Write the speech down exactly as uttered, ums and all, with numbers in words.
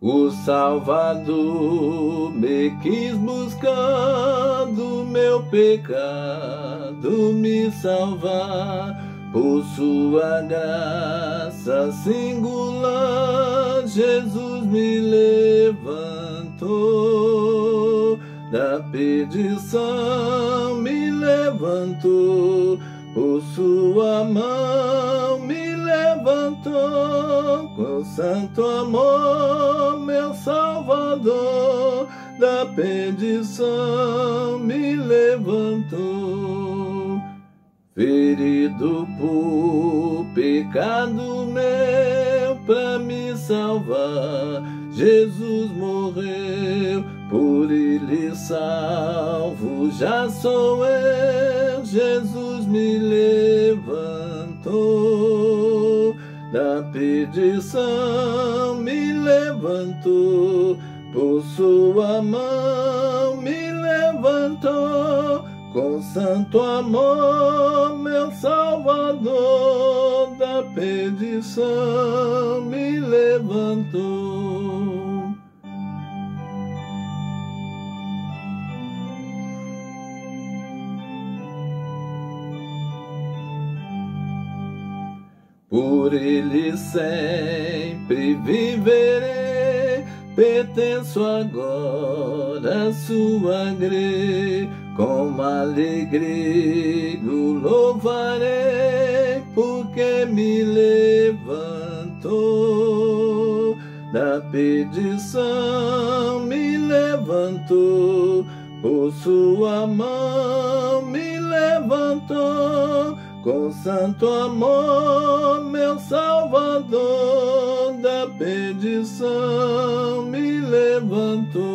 O Salvador me quis buscar do meu pecado, me salvar. Por sua graça singular, Jesus me levantou. Da perdição me levantou. Por sua mão me levantou. Com santo amor, meu Salvador, da perdição me levantou. Ferido por pecado meu, pra me salvar, Jesus morreu. Por ele salvo já sou eu, Jesus me levantou. Da perdição me levantou, por sua mão me levantou. Com santo amor, meu Salvador, da perdição me levantou. Por ele sempre viverei, pertenço agora à sua grei. Com alegria o louvarei, porque me levantou. Da perdição me levantou, por sua mão me levantou. Com santo amor, meu Salvador, da perdição me levantou.